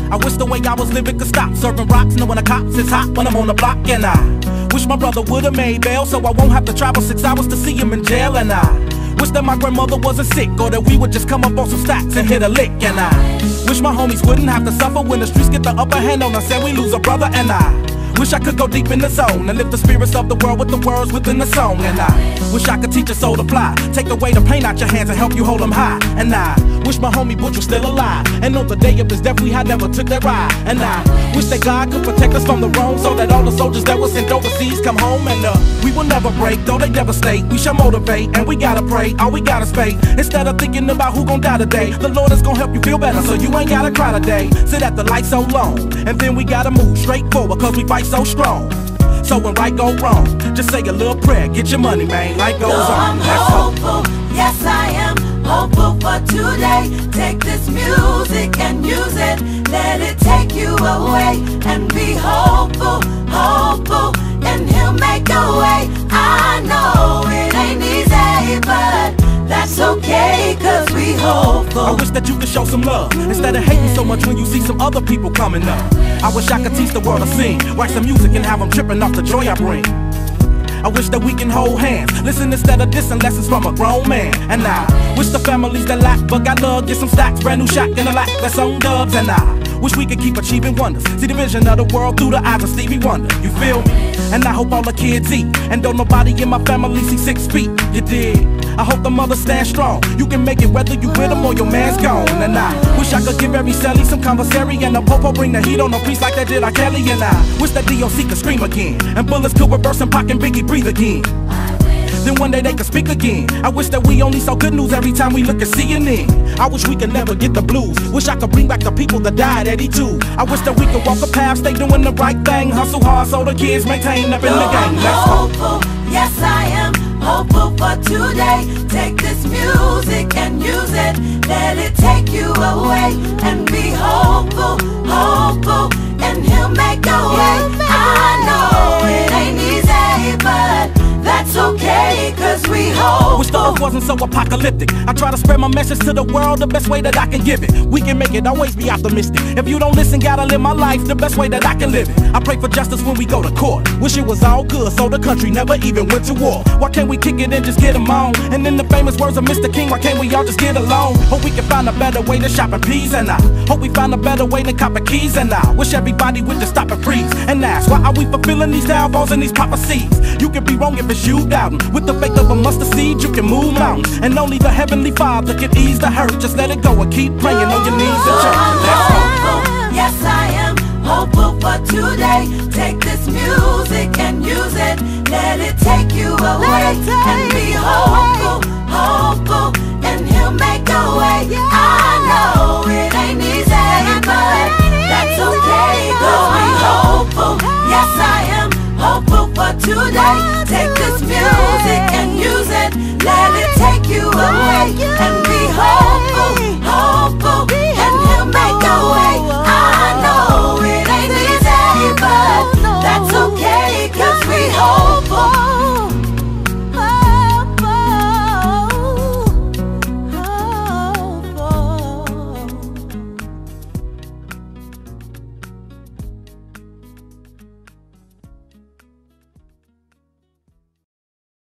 I wish the way I was living could stop. Serving rocks, knowing the cops is hot when I'm on the block. And I wish my brother would've made bail, so I won't have to travel 6 hours to see him in jail. And I wish that my grandmother wasn't sick, or that we would just come up on some stacks and hit a lick. And I wish my homies wouldn't have to suffer when the streets get the upper hand on us and we lose a brother. And I wish I could go deep in the zone and lift the spirits of the world with the words within the song. And I wish I could teach a soul to fly, take away the pain out your hands and help you hold them high. And I wish my homie Butch was still alive, and on the day of his death we had never took that ride. And I wish that God could protect us from the wrong, so that all the soldiers that were sent overseas come home. And we will never break, though they devastate. We shall motivate, and we gotta pray, all we gotta spay. Instead of thinking about who gon' die today, the Lord is gon' help you feel better, so you ain't gotta cry today. Sit at the light so long, and then we gotta move straight forward, cause we fight so strong. So when right go wrong, just say a little prayer, get your money, man, life goes on. I'm hopeful, yes I am hopeful for today. Take this music and use it, let it take you away. And be hopeful, hopeful, and he'll make a way. I know it ain't easy, but that's okay, cause we hopeful. I wish that you could show some love, instead of hating so much when you see some other people coming up. I wish I could teach the world to sing, write some music and have them tripping off the joy I bring. I wish that we can hold hands, listen instead of dissing, lessons from a grown man. And I wish the families that lack but got love get some stacks, brand new shot in a lack that's on dubs. And I wish we could keep achieving wonders, see the vision of the world through the eyes of Stevie Wonder. You feel me? And I hope all the kids eat, and don't nobody in my family see 6 feet. You dig? I hope the mothers stand strong. You can make it whether you with them or your man's gone. And I wish I could give every celly some conversary, and the popo bring the heat on a piece like that did R. Kelly. And I wish that DOC could scream again, and bullets could reverse and Pac and Biggie breathe again. Then one day they could speak again. I wish that we only saw good news every time we look at CNN. I wish we could never get the blues. Wish I could bring back the people that died at 82. I wish that we could walk a path, stay doing the right thing, hustle hard so the kids maintain up in the game. Let's go. Hopeful, yes I am hopeful for today. Take this music and use it, let it take you away. And be hopeful, hopeful, and he'll make a way. I know it ain't easy, but that's okay, cause we hope. Wish the earth wasn't so apocalyptic. I try to spread my message to the world the best way that I can give it. We can make it, always be optimistic. If you don't listen, gotta live my life the best way that I can live it. I pray for justice when we go to court. Wish it was all good so the country never even went to war. Why can't we kick it and just get them on? And in the famous words of Mr. King, why can't we all just get along? Hope we can find a better way to shop in peas. And I hope we find a better way to cop keys. And I wish everybody would just stop and freeze and ask, why are we fulfilling these downfalls and these prophecies? You can be wrong if it's you doubting. With the faith of a mustard seed, you can move mountains, and only the Heavenly Father can ease the hurt. Just let it go and keep praying on your knees and church. Let's hopeful, yes I am hopeful for today. Take this music and use it, let it take you away. And be hopeful, hopeful,